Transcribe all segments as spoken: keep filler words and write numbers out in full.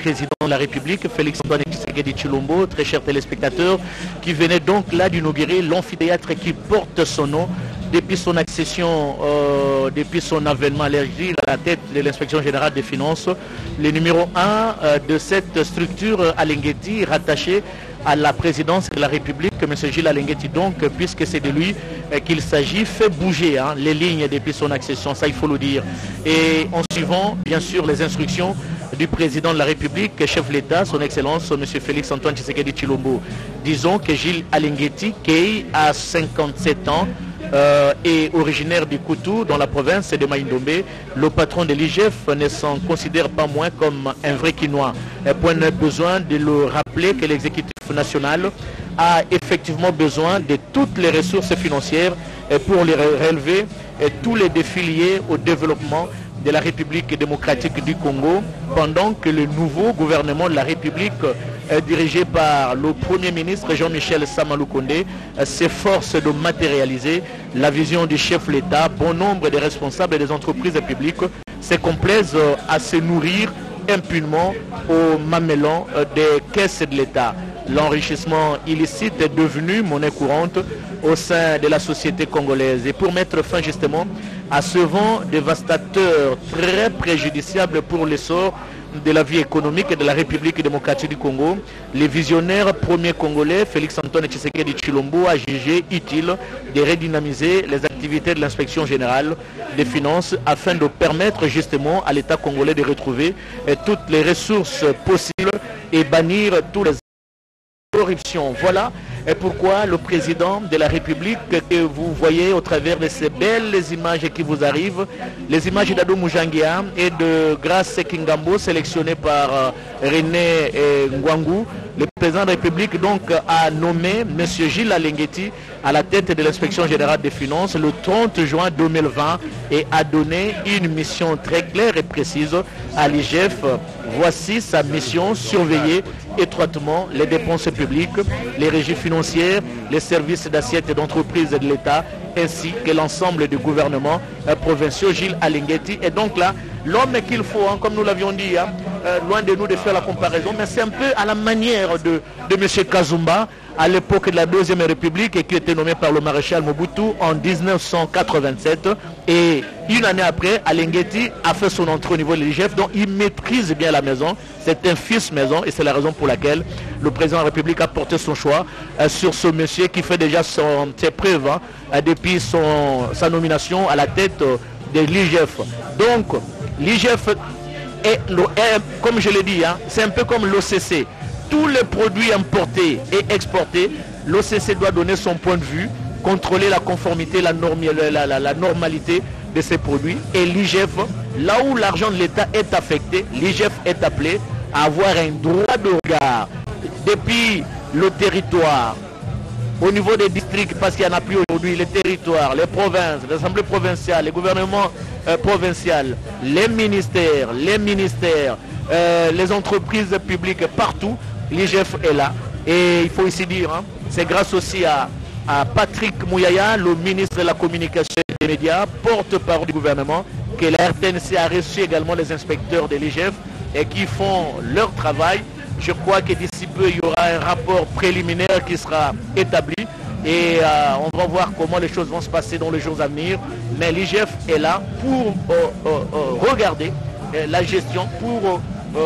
président de la République, Félix-Antoine Tshisekedi Tshilombo, très chers téléspectateurs, qui venait donc là d'inaugurer l'amphithéâtre qui porte son nom depuis son accession, euh, depuis son avènement à la tête de l'inspection générale des finances, le numéro un euh, de cette structure Alengueti, rattaché à la présidence de la République, M. Gilles Alengueti, donc, puisque c'est de lui euh, qu'il s'agit, fait bouger hein, les lignes depuis son accession, ça il faut le dire. Et en suivant, bien sûr, les instructions du président de la République, chef de l'État, son Excellence, M. Félix-Antoine Tshisekedi Tshilombo. Disons que Gilles Alengueti, qui a cinquante-sept ans, Euh, et originaire du Koutou dans la province de Maïndombe, le patron de l'I G F ne s'en considère pas moins comme un vrai Quinois. Point de besoin de le rappeler que l'exécutif national a effectivement besoin de toutes les ressources financières pour les relever et tous les défis liés au développement de la République démocratique du Congo, pendant que le nouveau gouvernement de la République euh, dirigé par le Premier ministre Jean-Michel Sama Lukonde euh, s'efforce de matérialiser la vision du chef de l'État. Bon nombre de responsables des entreprises publiques se complaisent euh, à se nourrir impunément au mamelon euh, des caisses de l'État. L'enrichissement illicite est devenu monnaie courante au sein de la société congolaise. Et pour mettre fin justement à ce vent dévastateur très préjudiciable pour l'essor de la vie économique de la République démocratique du Congo, les visionnaires premiers congolais, Félix-Antoine Tshisekedi Tshilombo, a jugé utile de redynamiser les activités de l'inspection générale des finances afin de permettre justement à l'État congolais de retrouver toutes les ressources possibles et bannir tous les corruption. Voilà et pourquoi le président de la République que vous voyez au travers de ces belles images qui vous arrivent, les images d'Ado Mujangia et de Grace Kingambo sélectionnées par euh, René et Ngwangu, le président de la République donc a nommé M. Gilles Alengueti à la tête de l'inspection générale des finances le trente juin deux mille vingt et a donné une mission très claire et précise à l'I G F. Voici sa mission: surveiller étroitement les dépenses publiques, les régies financières, les services d'assiette d'entreprise de l'État, ainsi que l'ensemble du gouvernement euh, provincial. Gilles Alengueti est donc là l'homme qu'il faut, hein, comme nous l'avions dit, hein, euh, loin de nous de faire la comparaison, mais c'est un peu à la manière de, de M. Kazumba à l'époque de la Deuxième République et qui était nommé par le maréchal Mobutu en mille neuf cent quatre-vingt-sept. Et une année après, Alengueti a fait son entrée au niveau de l'I G F, donc il maîtrise bien la maison. C'est un fils maison et c'est la raison pour laquelle le président de la République a porté son choix euh, sur ce monsieur qui fait déjà son, ses preuves hein, euh, depuis son, sa nomination à la tête euh, de l'I G F. Donc, l'I G F est, est comme je l'ai dit, hein, c'est un peu comme l'O C C. Tous les produits importés et exportés, l'O C C doit donner son point de vue, contrôler la conformité, la, norme, la, la, la normalité de ces produits. Et l'I G F, là où l'argent de l'État est affecté, l'I G F est appelé à avoir un droit de regard depuis le territoire, au niveau des districts, parce qu'il n'y en a plus aujourd'hui, les territoires, les provinces, l'Assemblée provinciale, les gouvernements euh, provinciaux, les ministères, les ministères, euh, les entreprises publiques, partout, l'I G F est là. Et il faut ici dire, hein, c'est grâce aussi à, à Patrick Mouyaya, le ministre de la Communication et des Médias, porte-parole du gouvernement, que la R T N C a reçu également les inspecteurs de l'I G F et qui font leur travail. Je crois que d'ici peu, il y aura un rapport préliminaire qui sera établi et euh, on va voir comment les choses vont se passer dans les jours à venir. Mais l'I G F est là pour euh, euh, euh, regarder euh, la gestion, pour euh,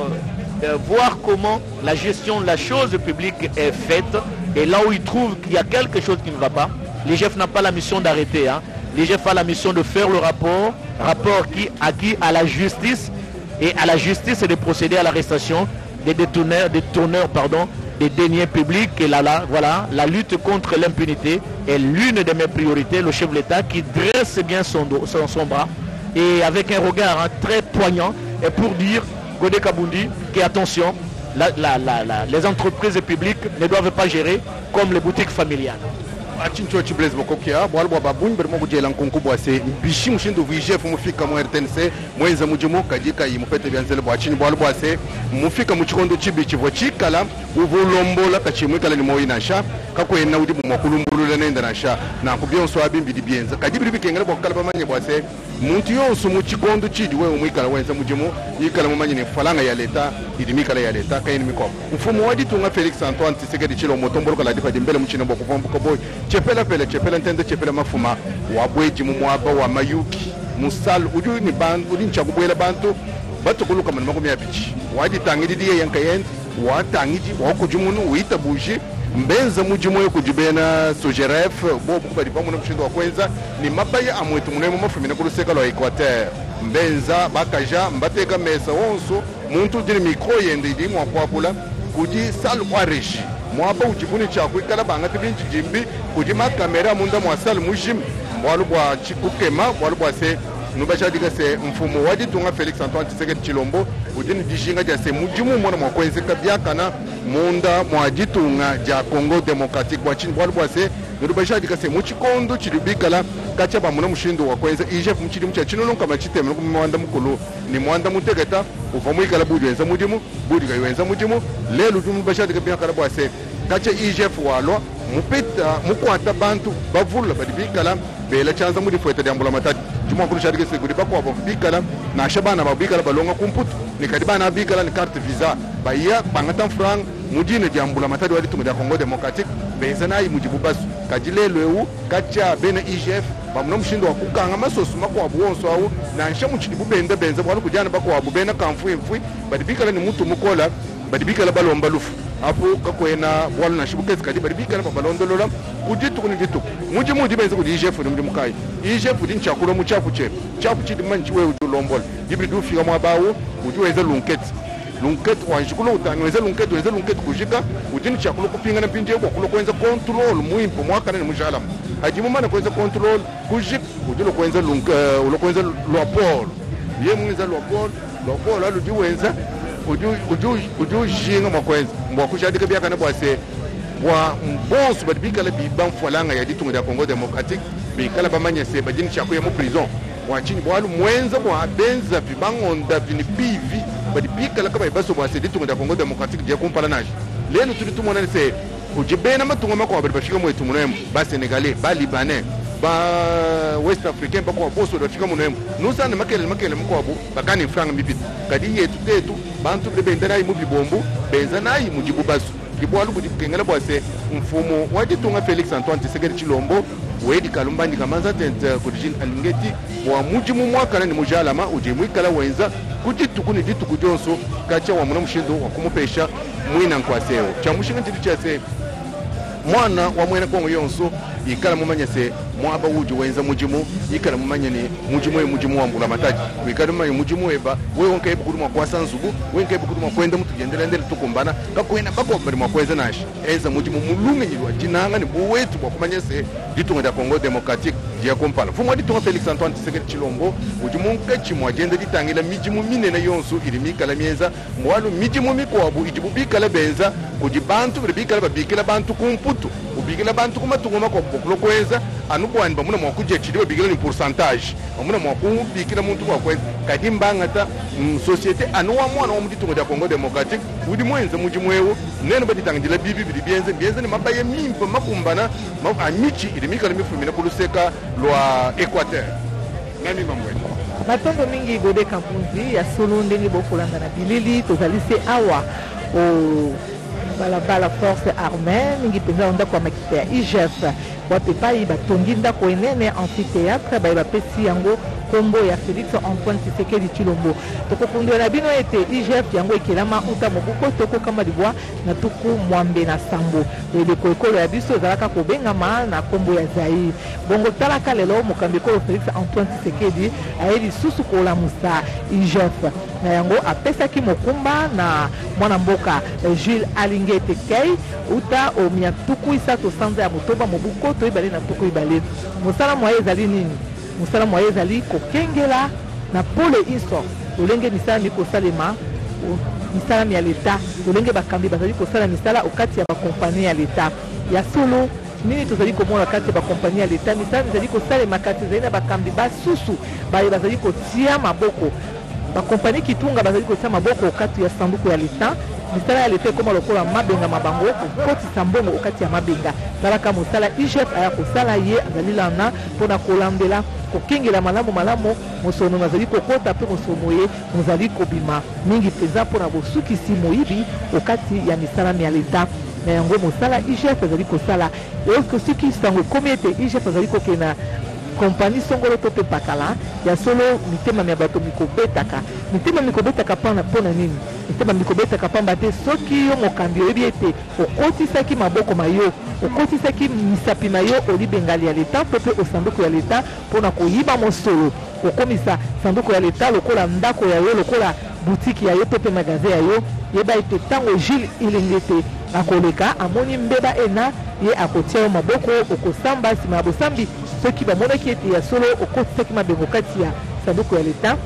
euh, voir comment la gestion de la chose publique est faite. Et là où il trouve qu'il y a quelque chose qui ne va pas, l'I G F n'a pas la mission d'arrêter. Hein. L'I G F a la mission de faire le rapport, rapport qui acquis à la justice, et à la justice c'est de procéder à l'arrestation des détourneurs, des tourneurs, pardon, des deniers publics. Et là, là, voilà, la lutte contre l'impunité est l'une de mes priorités. Le chef de l'État qui dresse bien son, dos, son, son bras et avec un regard hein, très poignant et pour dire, Godé Kabundi, qu'attention, la, la, la, la, les entreprises publiques ne doivent pas gérer comme les boutiques familiales. Achincho Chibles Bokokia, Boalbo Baboun, Bermo Djelan Konkuboase, Bichim Shindo Vigef, Mufika Mo R T N C, Moïse Mujimo, Kajika, Mufete Bianzel Boachin, Boalboase, Mufika Muchikondo Chibichi, Vochikala, Uvo Lombola, Kachimukala Moinasha, Kako Naudi Mokulumbu. mbulula nenda na sha na kubyo so abimbi dibienza kadibiri bikengera bokala bamanye bwase muntu yonso mu kikondo chidi wewe mwikala wenza mujimu yikala mumanye ne falanga ya leta idimikala ya leta kayini miko mfumo wadi tunga Felix Antoine Tshisekedi Tshilombo tombolo kala difa dimbele muchina boko vombuka boy chepela pele chepela ntende chepela mafuma wabweji mu mwaba wa mayuki musal uju ni bantu udi nchakubwela bantu batukuluka mani makumi apichi wadi tangidi diye yankayen wa tangidi wa kujumunu uita buji mbenza mujimu yo kujibena sojeref bo kubadi pamu na mshindo wa kwenza ni mabaya amwetu munemo mafumina kuluseka lo Equateur mbenza bakaja mbateka mesa wonso muntu dini mikro yende idi mwa kwapula kuji sal wareshi mwaba ujibuni chakwe kala banga tibinchi jimbi kuji makamera munda mwa sal mujim mwalu bwa chikukema mwalu bwa se nubacha diga se mfumo wadi tunga Felix Antoine Tshisekedi Tshilombo udini dijinga ja se mujimu mwana mwa kwenze kabyakana munda mwa jitunga ja Congo Democratique wachini mwalu bwa se nubacha diga se muchikondo chilibikala kacha ba muna mushindo wa kwenze ijef mchidi mcha chinolonka machiteme nuku mwanda mukulu ni mwanda mutegeta ufamu ikala budi wenza mujimu budi ga wenza mujimu lelu dumu bacha diga byakala bwa se kacha ijef walwa mupita mukwata bantu bavula badibikala bela chanza mudi fueta diambula matati juma kulu shadige se gudi bakwa bikala na shabana babikala balonga kumputu ni kadibana bikala ni carte visa baya bangatan franc mudine diambula matati wadi tumu da Congo Democratique bezana yi mujibu basu kajilelo eu kacha bena I G F bamuna mshindo wakukanga masosu makwa buwonso awu na nsha muchidibu benda benza bwalu kujana bakwa bubena kamfu mfui badibikala ni mutu mukola badibikala balomba lufu apo kakwena bwala na shibukezi kadi badibikala babalondolola kujitu kuni vitu muji muji benza kudi I G F ni muji mukai I G F di nchakuro muchapu che chapu chidi manchi we ujulombola dibri du figa mwabawo ujuweza lunketi lunket wanjikulo utangweza lunket weza lunket kujika utini chakulo kupinga na pinje kwa kulo kwenza control muimpo mwaka na mujala hajimu mana kwenza control kujik ujulo kwenza lunk uh, ulo kwenza lopol ye mwenza lopol lopol alu diwenza uju uju uju jinga makwenza mwa kushadika bya kana bwase bwa mbonso badibika la biban folanga ya ditunga da Congo Democratique bikala bamanya se bajini chakuya mu prison wachini bwalu mwenza bwa benza vibangonda vini bivi badibika la kaba baso bwa se ditunga da Congo Democratique dia kumpala naji leno tulitumona se ujibena matunga makwa badibashika mwetu munemo ba Senegalais ba Libanais ba West Africain ba kwa boso dafika munemo nusana makele makele mkwabu bakani franga mibit kadi yetu tetu bantu bebendana imu bibombu benza nayi mujibu baso kibwalu budi kengela bwase mfumo wadi tunga Felix Antoine Tshisekedi Tshilombo wedi kalumbandi kamanza tente kudijin alingeti wa mujimu mwaka ni mujalama ujimwi kala wenza kujitu kuni ditu kujonso kacha wa muna mushindo wa kumupesha mwina nkwaseo cha mushinga ndidu chase mwana wa mwena kwa yonso ikala mumanya se mwaba uju wenza mujimu ikala mumanya ni mujimu ya mujimu wa mbula mataji wikala mumanya mujimu eba we wonka ebu kuduma kwa sanzugu wenka ebu kuduma kwenda mutu jendele ndele tukumbana kakuena bako mbali mwakweza nashi eza mujimu mulunga njilwa jinanga ni buwetu kwa kumanya se ditunga da Congo Democratique dia kumpala fumo ditunga Felix Antoine Tshisekedi Tshilombo ujimu nkachi mwajenda ditangila mijimu mine na yonso ilimika la mieza mwalu mijimu mikwabu ijibu bikala benza kujibantu bikala babikila bantu kumputu ubigila bantu kumatungoma kwa boklo kweza anukwani bamuna mwa kujechidi babigila ni pourcentage bamuna mwa kubikila muntu kwa kweza kadi mbangata mm, societe anuwa mwana wa mditunga da Congo Democratique udi mwenza muji mwewo neno baditangila bibi bidi bienze bienze ni mabaye mimpa makumbana ma amici ilimika limifumina kuluseka lwa Equateur nani mamwe matongo mingi gode kampunzi ya solo ndenge bokolanga na bilili tozalisi awa o balabala force armée mingi penza onda kwa makita ya I G F wapepai batongi ndako enene amphithéâtre baye bapesi yango kombo ya Felix Antoine Tshisekedi Tshilombo tokofundiwa na bino ete I G F yango ekelama uta mobuko toko kama libwa na tuku mwambe na sambo eleko ekolo ya biso ezalaka kobengama na kombo ya Zaïre bongo talaka lelo mokambi ekolo Felix Antoine Tshisekedi aye lisusu kolamusa I G F na yango apesaki mokumba na mwana mboka Jules Alingete Kei uta omia tuku isato sanza ya motoba mobuko to ibale na tuku ibale mosala mwaye ezali nini musala mwaye ezali kokengela na pole inso olenge misala mikosalema misala ya leta olenge bakambi bazali kosala misala okati ya bakompani ya leta ya solo nini tozali komona kati ya bakompani ya leta misala ezali kosalema kati ezali na bakambi basusu baye bazali kotia maboko bakompani kitunga bazali kotia maboko okati ya sanduku ya leta misala ya leta ekoma lokola mabenga mabango kokotisa mbongo okati ya mabenga salaka mosala I G F aya kosala ye azali lana mpona kolandela kokengela malamu malamu mosono nazali kokota mpe mosono ye mozali kobima mingi mpenza mpona bosukisi moyibi okati ya misalami ya leta na yango mosala I G F azali kosala eoske soki sango ekomi ete I G F azali kokena kompani songolo to mpe pakala ya solo mitema ya bato mikobetaka mitema mikobetaka mpona mpona nini mitema mikobetaka pamba te soki yo mokambi oyebi ete okotisaki maboko ma yo okotisaki misapi na yo olibengali ya leta to mpe osanduku ya leta mpona koyiba mosolo okomisa sanduku ya leta lokola ndako ya yo lokola butiki ya yo to mpe magasin ya yo yeba ete ntango Jules Ilenge te akoleka amoni mbeba ena ye akotia yo maboko okosamba nsima ya bosambi soki bamonaki ete ya solo okotisaki mabengo kati ya sanduku ya leta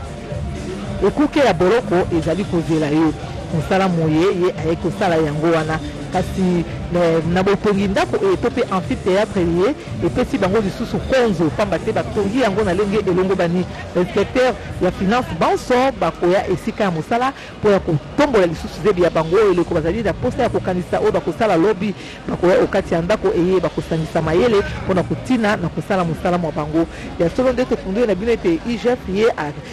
ekuke ya boloko ezali kozela yo mosala moye ye aye kosala yango wana kasi na botongi ndako oyo to mpe amphithéâtre ye epesi bango lisusu konzo pamba te batongi yango na lenge elongo bani inspecteur ya finance banso bakoya esika ya mosala mpo ya kotombola lisusu zebi ya bango oyo eleko bazali na posa ya kokanisa oyo bakosala lobi bakoya okati ya ndako eye bakosangisa mayele mpona kotina na kosala mosala mwa bango ya solo nde tofundu ye na bino ete I G F ye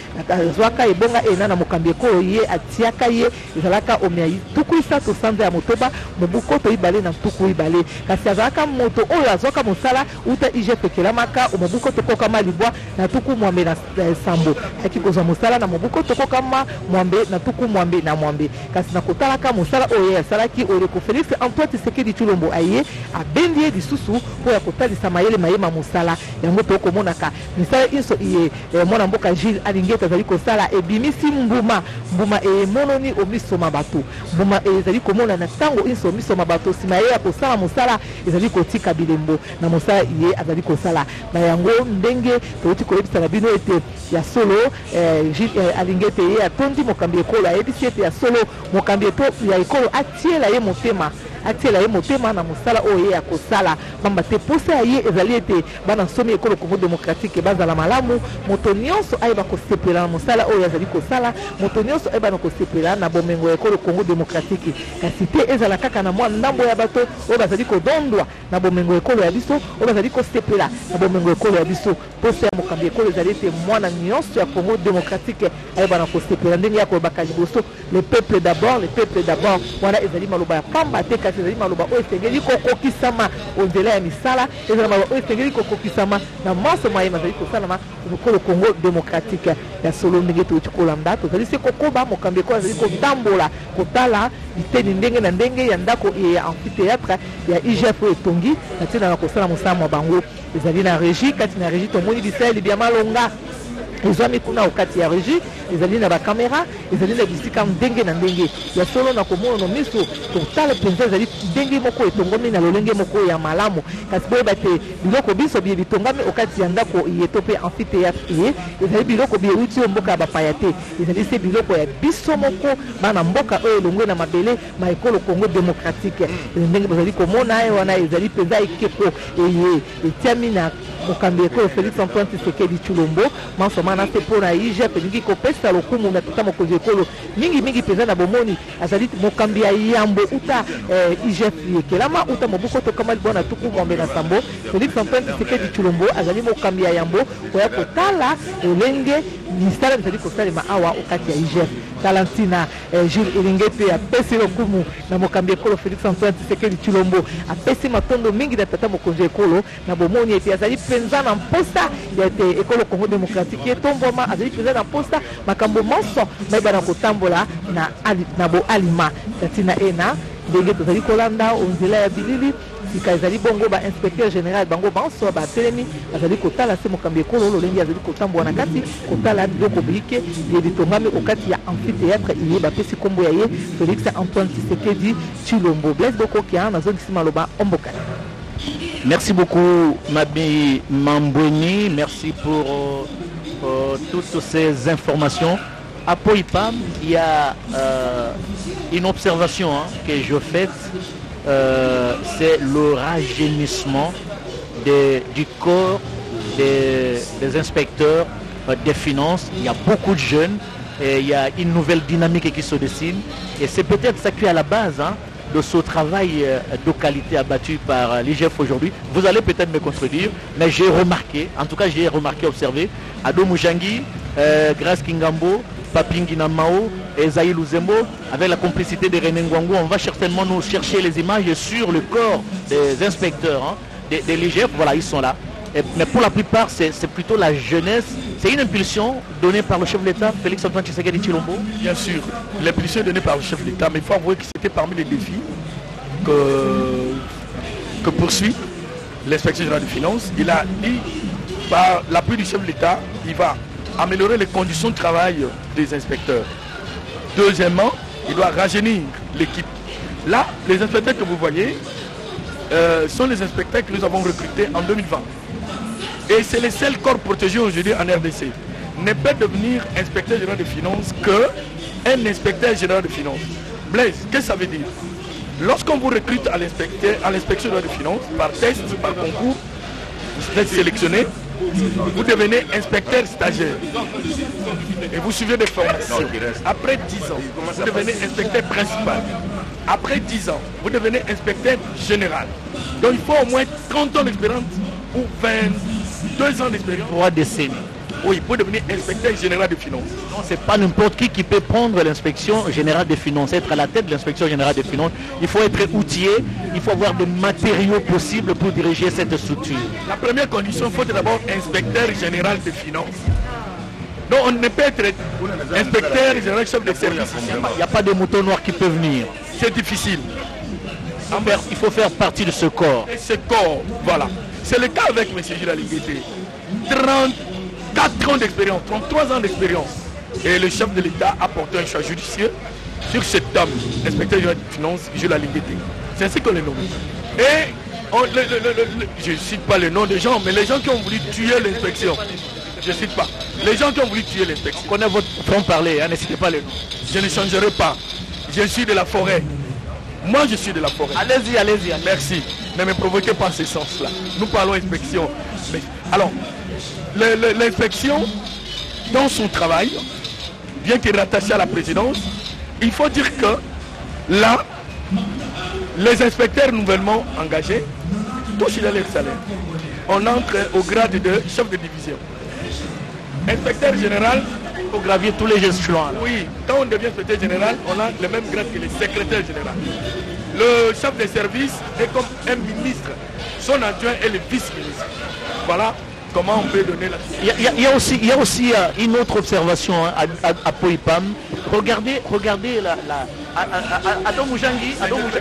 azwaka ebonga ena na mokambi ekolo ye atiaka ye ezalaka omea tuku isato sanza ya motoba mobuko toyibale na tuku ibale kasi azalaka moto oyo azwaka mosala uta I G F ekelamaka mobuko tokokama libwa na tuku mwambe na sambo aki kozwa mosala na mobuko tokokama mwambe na tuku mwambe na mwambe kasi na kotalaka mosala oyo asalaki oleko Félix Antoine Tshisekedi Tshilombo aye abendi ye lisusu mpo ya kotalisa mayele mayema mosala yango tokomonaka misala inso iye eh, mwana mboka Jules Alingete azali kosala ebimisi mbuma mbuma emononi omisoma bato mbuma ezali komona na ntango inso omisoma bato nsima ye ya kosala mosala ezali kotika bilembo na mosala ye azali kosala na yango ndenge touti koyebisa na bino ete ya solo eh, Jules eh, Alingete ye atondi mokambi ekolo ayebisi ete ya solo mokambi ya ekolo atiela ye motema atiela ye motema na mosala oyo ye ya kosala pamba te posa ya ye ezali ete bana nsomi ekolo Congo démocratique bazala malamu moto nyonso ayeba kosepela na mosala oyo azali kosala moto nyonso ayeba na kosepela na bomengo ya ekolo Congo démocratique kasi te ezala kaka na mwa ndambo ya bato oyo bazali kodondwa na bomengo ya ekolo ya biso oyo bazali kosepela na bomengo ya ekolo ya biso posa ya mokambi ekolo ezali ete mwana nyonso ya Congo démocratique ayeba na kosepela ndenge ya koyebaka liboso le peuple d'abord le peuple d'abord wana ezali maloba ya pamba te kasi ezali maloba oyo esengeli kokokisama onzela ya misala ezali maloba oyo esengeli kokokisama na maso mayema ezali kosalama ekolo Congo démocratique ya solo ndenge touti kolanda tozali se kokoba mokambi ekolo azali kotambola kotala biteni ndenge na ndenge ya ndako ya amphithéâtre ya I G F oyo etongi na ntina na kosala mosala mwa bango ezali na régie kati na régie tomoni bisaeli bya malonga ezwami kuna okati ya régie ezali na bakamera ezali na bisika ndenge na ndenge ya solo na komona no miso totala mpenza ezali ndenge moko etongomi na lolenge moko ya malamu kasi boyeba te biloko biso bie bitongami okati ya ndako ye to mpe amphithéâtre ye ezali biloko bie euti oyo mboka ya bapaya te ezali se biloko ya biso moko bana mboka oyo elongwe na mabele ma ekolo Congo démocratique ndenge bazali komona ye wana ezali mpenza ekeko eye etiami na mokambi ekolo Félix Antoine Tshisekedi Tshilombo mansomana se mpona I G F elingi kopesa lokumu na tata mokonzi ekolo mingi mingi mpenza na bomoni azali mokambi ya yambo uta eh, I G F yekelama uta mobuko tokama libwa na tuku mwambe na sambo Félix Antoine Tshisekedi Tshilombo azali mokambi ya yambo koya kotala elenge misala ezali kosalema awa okati ya I G F tala ntina eh, Jules Ilingete apesi lokumu na mokambi ekolo Félix Antoine Tshisekedi Tshilombo apesi matondo mingi na tata mokonzi ekolo na bomoni ete azali mpenza na mposa ya ete ekolo Congo démocratique etomboma azali mpenza na mposa makambo monso mayeba na kotambola na, na boalima ntina ena ndenge tozali kolanda onzela ya bilili sika ezali bongo ba inspecteur général bango banso batelemi azali kotala se mokambi ekolo lolenge azali kotambola na kati kotala biloko bike ye bitongami okati ya amphithéâtre iye bapesi kombo ya ye Félix Antoine Tshisekedi Tshilombo Blaise Bokokia nazongisi maloba omboka. Merci beaucoup Mabi Mambweni, merci pour euh, toutes ces informations. À Poipam, il y a euh, une observation hein, que je fais, euh, c'est le rajeunissement de, du corps des, des inspecteurs euh, des finances. Il y a beaucoup de jeunes Et il y a une nouvelle dynamique qui se dessine. Et c'est peut-être ça qui est à la base hein, de ce travail de qualité abattu par l'I G F aujourd'hui. Vous allez peut-être me contredire, mais j'ai remarqué, en tout cas j'ai remarqué, observé, Ado Mujangi, euh, Grace Kingambo, Papingi Namao et Zaï Luzembo, avec la complicité de René Ngwangu, on va certainement nous chercher les images sur le corps des inspecteurs, hein, des, des l'I G F, voilà, ils sont là. Et, mais pour la plupart, c'est plutôt la jeunesse. C'est une impulsion donnée par le chef de l'État, Félix Antoine Tshisekedi Tshilombo. Bien sûr, l'impulsion donnée par le chef de l'État, mais il faut avouer que c'était parmi les défis que, que poursuit l'inspection générale des finances. Il a dit, par l'appui du chef de l'État, il va améliorer les conditions de travail des inspecteurs. Deuxièmement, il doit rajeunir l'équipe. Là, les inspecteurs que vous voyez euh, sont les inspecteurs que nous avons recrutés en deux mille vingt. Et c'est le seul corps protégé aujourd'hui en R D C. Ne peut devenir inspecteur général des finances qu'un inspecteur général des finances. Blaise, qu'est-ce que ça veut dire? Lorsqu'on vous recrute à l'inspection générale des finances, par test, par concours, vous êtes sélectionné, vous devenez inspecteur stagiaire et vous suivez des formations. Après dix ans, vous devenez inspecteur principal. Après dix ans, vous devenez inspecteur général. Donc il faut au moins trente ans d'expérience ou vingt-deux ans d'expérience. Trois décennies. Oui, pour devenir inspecteur général des finances. Non, c'est pas n'importe qui qui peut prendre l'inspection générale des finances, être à la tête de l'inspection générale des finances. Il faut être outillé, il faut avoir des matériaux possibles pour diriger cette structure. La première condition, il faut d'abord inspecteur général des finances. Donc on ne peut être inspecteur général chef de service. Il n'y a pas de moutons noirs qui peuvent venir. C'est difficile. Il faut, faire, il faut faire partie de ce corps. Et ce corps, voilà. C'est le cas avec M. Gilles Alinguété. trente-quatre ans d'expérience, trente-trois ans d'expérience. Et le chef de l'État a porté un choix judicieux sur cet homme, l'inspecteur général des finances, Gilles Alinguété. C'est ainsi qu'on le nomme. Et on, le, le, le, le, je ne cite pas le nom des gens, mais les gens qui ont voulu tuer l'inspection, je ne cite pas, les gens qui ont voulu tuer l'inspection. On connaît votre front parler, hein, ne citez pas le nom. Je ne changerai pas. Je suis de la forêt. Moi, je suis de la forêt. Allez-y, allez-y. Allez Merci. Ne me provoquez pas ce sens-là. Nous parlons inspection. Mais, alors, l'inspection, dans son travail, bien qu'il est rattaché à la présidence, il faut dire que là, les inspecteurs nouvellement engagés touchent leur salaire. On entre au grade de chef de division. Inspecteur général, faut gravier tous les échelons. Oui, quand on devient inspecteur général, on a le même grade que le secrétaire général. Le chef de service est comme un ministre. Son adjoint est le vice-ministre. Voilà comment on peut donner la... Il y a, il y a aussi, il y a aussi euh, une autre observation hein, à, à, à Poipam. Regardez, regardez la... la Ado Mujangi,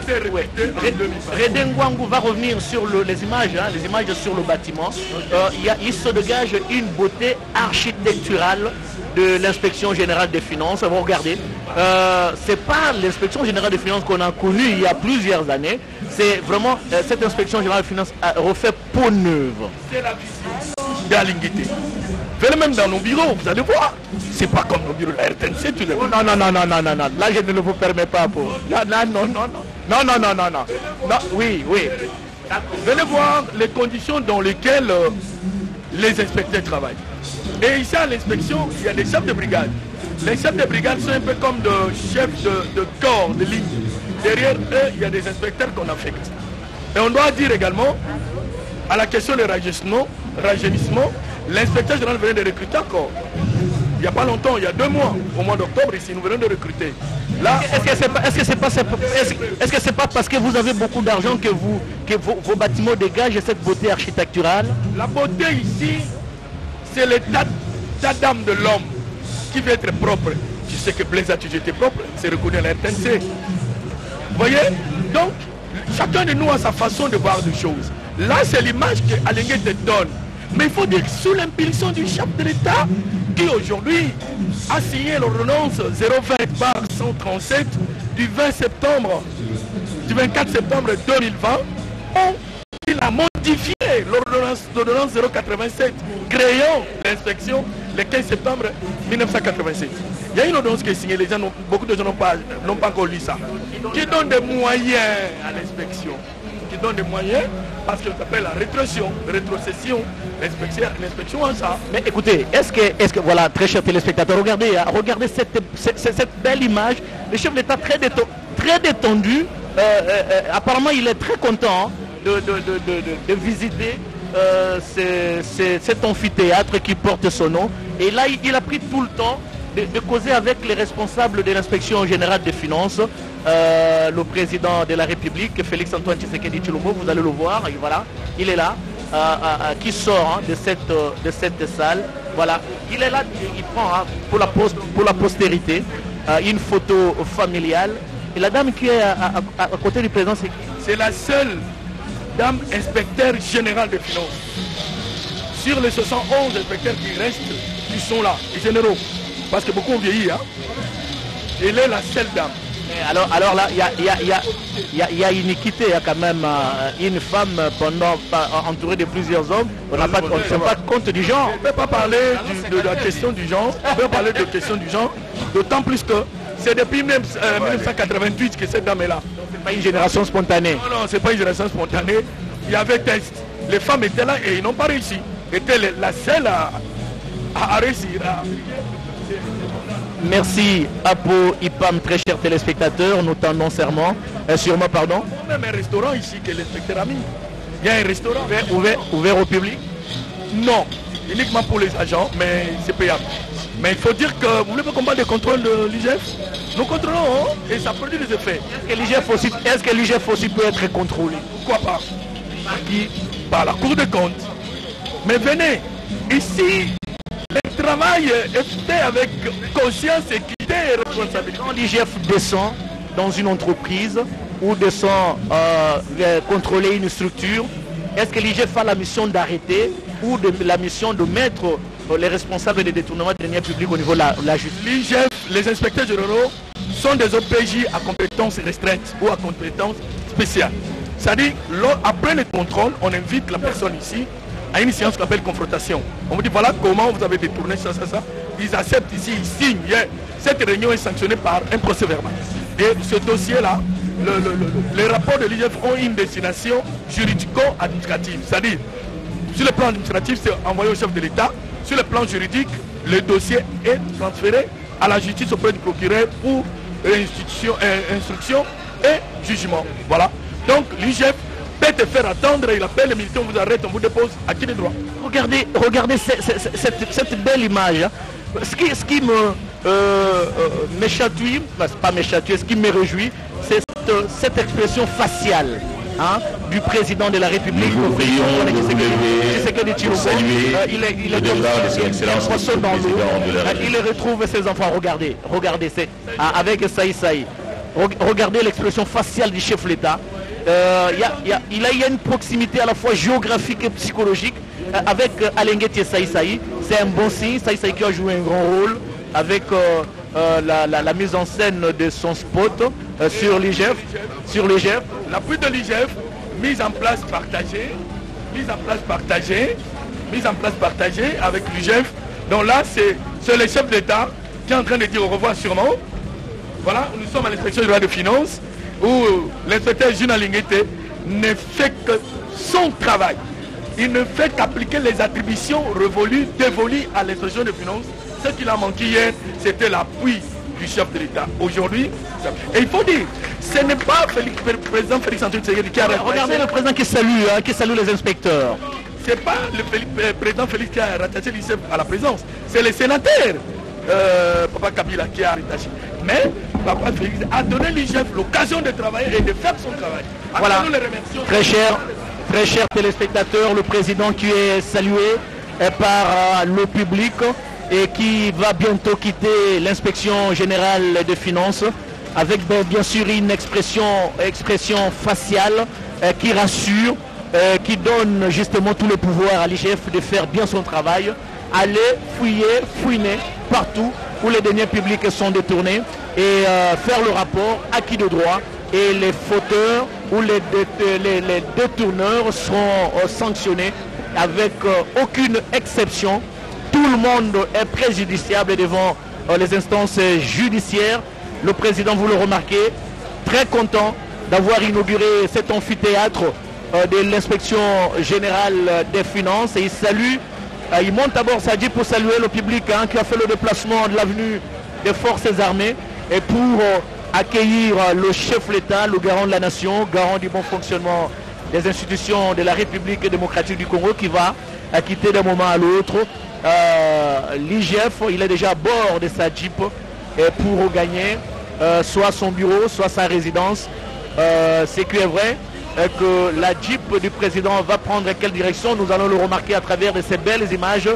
René Ngwangu va revenir sur le, les images, hein, les images sur le bâtiment. Euh, il, y a, il se dégage une beauté architecturale de l'inspection générale des finances. Vous regardez, euh, c'est pas l'inspection générale des finances qu'on a connue il y a plusieurs années. C'est vraiment euh, cette inspection générale des finances a refait peau neuve. C'est la vision d'Alinguété. Venez même dans nos bureaux, vous allez voir. C'est pas comme nos bureaux de la R T N C, tu les vois. Non, non, non, non, non, non, non. Là, je ne vous permets pas pour. Non, non, non, non, non. Non, non, non, non, non. Non, oui, oui. Venez voir les conditions dans lesquelles euh, les inspecteurs travaillent. Et ici à l'inspection, il y a des chefs de brigade. Les chefs de brigade sont un peu comme de chefs de, de corps, de ligne. Derrière eux, il y a des inspecteurs qu'on affecte. Et on doit dire également, à la question de rajeunissement, rajeunissement l'inspecteur général venait de recruter encore. Il n'y a pas longtemps, il y a deux mois, au mois d'octobre ici, nous venons de recruter. Là, est-ce que c'est pas, est-ce que c'est pas, est-ce, est-ce que c'est pas parce que vous avez beaucoup d'argent que vous, que vos, vos bâtiments dégagent cette beauté architecturale? La beauté ici, c'est l'état d'âme de l'homme qui veut être propre. Tu sais que Blaise a toujours été propre, c'est reconnu à la R T N C. Vous voyez? Donc, chacun de nous a sa façon de voir les choses. Là, c'est l'image que Alinguété te donne. Mais il faut dire que sous l'impulsion du chef de l'État, qui aujourd'hui a signé l'ordonnance zéro vingt barre cent trente-sept du vingt septembre, du vingt-quatre septembre deux mille vingt, il a modifié l'ordonnance zéro quatre-vingt-sept, créant l'inspection le quinze septembre mille neuf cent quatre-vingt-sept. Il y a une ordonnance qui est signée, les gens beaucoup de gens n'ont pas, n'ont pas encore lu ça, qui donne des moyens à l'inspection, qui donne des moyens parce que ça s'appelle la rétrocession, rétrocession, l'inspection, l'inspection en ça. Mais écoutez, est-ce que, est-ce que, voilà, très chers téléspectateurs, regardez, hein, regardez cette, cette, cette belle image, le chef d'État très, déto, très détendu, euh, euh, apparemment il est très content de, de, de, de, de, de visiter euh, c'est, c'est, cet amphithéâtre qui porte son nom, et là il, il a pris tout le temps de, de causer avec les responsables de l'inspection générale des finances, euh, le président de la République, Félix Antoine Tshisekedi Tshilombo, vous allez le voir, et voilà, il est là. Euh, euh, qui sort hein, de, cette, euh, de cette salle. Voilà, il est là, il prend hein, pour, la post, pour la postérité euh, une photo familiale. Et la dame qui est à, à, à côté du président, c'est qui? C'est la seule dame inspecteur général des finances. Sur les soixante-onze inspecteurs qui restent, qui sont là, les généraux, parce que beaucoup ont vieilli. Hein. Elle est la seule dame. Alors, alors là, il y a, y, a, y, a, y, a, y a iniquité, il y a quand même euh, une femme pendant, entourée de plusieurs hommes. On n'a pas, on ne tient pas compte du genre. On ne peut pas parler du, de la question du genre. On peut parler de la question du genre. D'autant plus que c'est depuis même, euh, mille neuf cent quatre-vingt-huit que cette dame est là. C'est pas une génération spontanée. Non, non, c'est pas une génération spontanée. Il y avait test. Les femmes étaient là et ils n'ont pas réussi. Étaient la seule à, à, à réussir. À... Merci Apo Ipam, très chers téléspectateurs, nous tendons serment, euh, sûrement pardon. Il y a même un restaurant ici que l'inspecteur a mis. Il y a un restaurant. Ouvert, ouvert, ouvert au public? Non, uniquement pour les agents, mais c'est payable. Mais il faut dire que vous voulez pas qu'on parle des contrôles de l'I G F? Nous contrôlons hein, et ça produit des effets. Est-ce que l'I G F aussi, est-ce que l'I G F aussi peut être contrôlé? Pourquoi pas? Par qui? Par la Cour des comptes. Mais venez, ici, le travail est fait avec conscience, équité et responsabilité. Quand l'I G F descend dans une entreprise ou descend euh, contrôler une structure, est-ce que l'I G F a la mission d'arrêter ou de, la mission de mettre euh, les responsables des détournements de deniers publics au niveau de la, la justice? L'I G F, les inspecteurs généraux sont des O P J à compétences restreintes ou à compétences spéciales. C'est-à-dire, après le contrôle, on invite la personne ici à une séance qu'on appelle confrontation. On vous dit voilà comment vous avez détourné ça, ça, ça. Ils acceptent ici, ils signent. Cette réunion est sanctionnée par un procès verbal. Et ce dossier-là, le, le, le, les rapports de l'I G F ont une destination juridico-administrative. C'est-à-dire, sur le plan administratif, c'est envoyé au chef de l'État. Sur le plan juridique, le dossier est transféré à la justice auprès du procureur pour institution, euh, instruction et jugement. Voilà. Donc l'I G F peut te faire attendre, il appelle les militaires, on vous arrête, on vous dépose à qui les droits. Regardez, regardez cette, cette, cette belle image. Hein. Ce, qui, ce qui me euh, euh, m'échatouille, enfin, pas m'échatouille, ce qui me réjouit, c'est cette, cette expression faciale hein, du président de la République. Nous vous prions de vous lever pour saluer euh, il est, il est le comme départ de son il, excellence, il, il, dans l'eau, de la il retrouve ses enfants. Regardez, regardez, c'est avec Saï Saï. Regardez l'expression faciale du chef de l'État. Euh, y a, y a, il, a, il y a une proximité à la fois géographique et psychologique euh, avec euh, Alenguet Saï Saï. C'est un bon signe. Saï Saï qui a joué un grand rôle avec euh, euh, la, la, la mise en scène de son spot euh, sur l'I G F. Sur l'I G F. L'appui de l'I G F, mise en place partagée, mise en place partagée, mise en place partagée avec l'I G F. Donc là, c'est le chef d'État qui est en train de dire au revoir sûrement. Voilà, nous sommes à l'inspection générale des finances où l'inspecteur Juna Linguete ne fait que son travail. Il ne fait qu'appliquer les attributions révolues, dévolues à l'inspection des finances. Ce qu'il a manqué hier, c'était l'appui du chef de l'État. Aujourd'hui, et il faut dire, ce n'est pas le président Félix Antoine Tshisekedi qui a rattaché. Regardez le président qui salue, hein, qui salue les inspecteurs. Ce n'est pas le, Félix, le président Félix qui a rattaché l'I C F à la présidence, c'est le sénateur. Euh, Papa Kabila qui a rattaché. Mais Papa Félix a donné l'I G F l'occasion de travailler et de faire son travail. Alors voilà, nous les remercions. Très cher, très chers téléspectateurs, le président qui est salué par le public et qui va bientôt quitter l'inspection générale des finances avec bien sûr une expression, expression faciale euh, qui rassure, euh, qui donne justement tout le pouvoir à l'I G F de faire bien son travail, aller fouiller, fouiner partout où les deniers publics sont détournés et euh, faire le rapport acquis de droit, et les fauteurs ou les, dé les, les détourneurs seront euh, sanctionnés avec euh, aucune exception. Tout le monde est préjudiciable devant euh, les instances judiciaires. Le président, vous le remarquez, très content d'avoir inauguré cet amphithéâtre euh, de l'inspection générale des finances et il salue, euh, il monte à bord sa Jeep pour saluer le public hein, qui a fait le déplacement de l'avenue des forces armées et pour euh, accueillir euh, le chef de l'État, le garant de la nation, garant du bon fonctionnement des institutions de la République démocratique du Congo qui va euh, quitter d'un moment à l'autre euh, l'I G F. Il est déjà à bord de sa Jeep et pour gagner euh, soit son bureau, soit sa résidence. Euh, c'est que est vrai euh, que la Jeep du président va prendre quelle direction, nous allons le remarquer à travers de ces belles images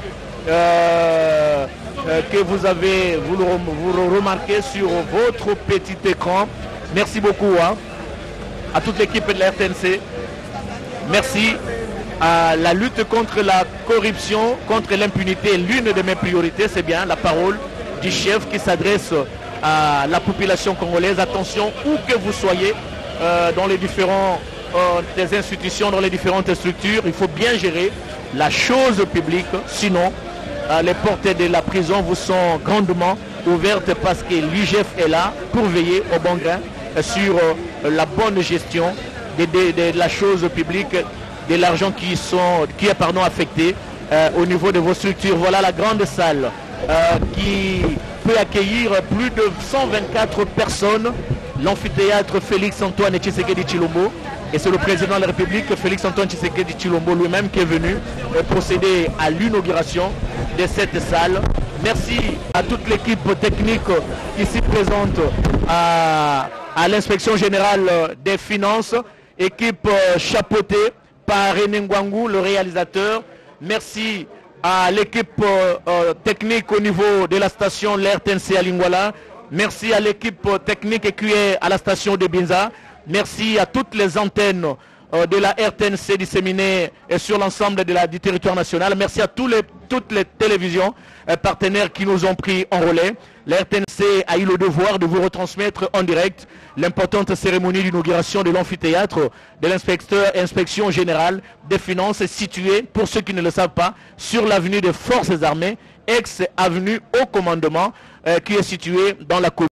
euh, euh, que vous avez, vous le, vous le remarquez sur votre petit écran. Merci beaucoup hein, à toute l'équipe de la R T N C. Merci à la lutte contre la corruption, contre l'impunité. L'une de mes priorités, c'est bien la parole du chef qui s'adresse à la population congolaise. Attention, où que vous soyez, euh, dans les différentes euh, des institutions, dans les différentes structures, il faut bien gérer la chose publique. Sinon, euh, les portes de la prison vous sont grandement ouvertes parce que l'I G F est là pour veiller au bon grain euh, sur euh, la bonne gestion de, de, de la chose publique, de l'argent qui, sont, qui est pardon, affecté euh, au niveau de vos structures. Voilà la grande salle euh, qui peut accueillir plus de cent vingt-quatre personnes. L'amphithéâtre Félix-Antoine Tshisekedi Tshilombo. Et c'est le président de la République, Félix-Antoine Tshisekedi Tshilombo lui-même qui est venu euh, procéder à l'inauguration de cette salle. Merci à toute l'équipe technique ici présente à, à l'inspection générale des finances. Équipe euh, chapeautée par René Ngwangu, le réalisateur. Merci à l'équipe euh, euh, technique au niveau de la station de la R T N C à Lingwala. Merci à l'équipe euh, technique qui est à la station de Binza. Merci à toutes les antennes euh, de la R T N C disséminées et sur l'ensemble de la, du territoire national. Merci à tous les, toutes les télévisions euh, partenaires qui nous ont pris en relais. La R T N C a eu le devoir de vous retransmettre en direct l'importante cérémonie d'inauguration de l'amphithéâtre de l'inspecteur inspection générale des finances située, pour ceux qui ne le savent pas, sur l'avenue des Forces armées, ex-avenue au commandement, euh, qui est située dans la commune.